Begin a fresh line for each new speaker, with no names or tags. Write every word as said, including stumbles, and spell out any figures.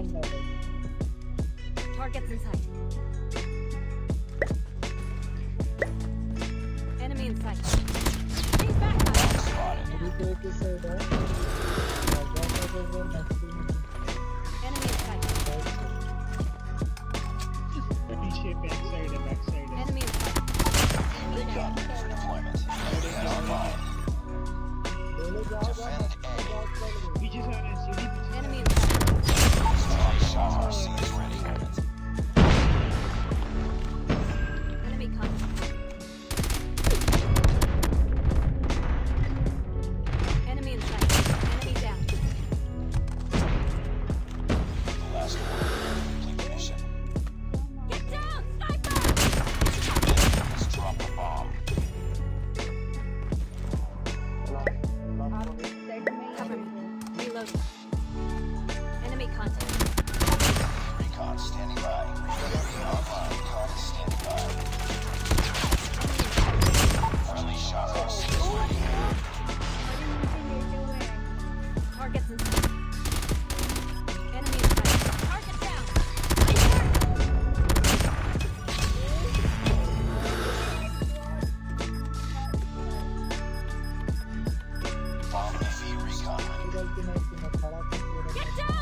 sight. Targets in sight. Enemy in sight. He's back. Enemy in sight.
Backside, backside.
Enemy in sight.
Recon for deployment. Unit online. Defend A.
Enemy in sight.
Strong shot R C is ready.
Enemy contact. Enemy in sight. Enemy down.
The last order. Complete the mission.
Get down, sniper!
Let's drop the bomb.
Cover me. Reload. Enemy contact.
Recon standing by. Recon online. Recon is standing by. Friendly shot R C is ready.
Targets in sight. Enemy in sight. Target down.
Bomb defeat recon ready.
Get down!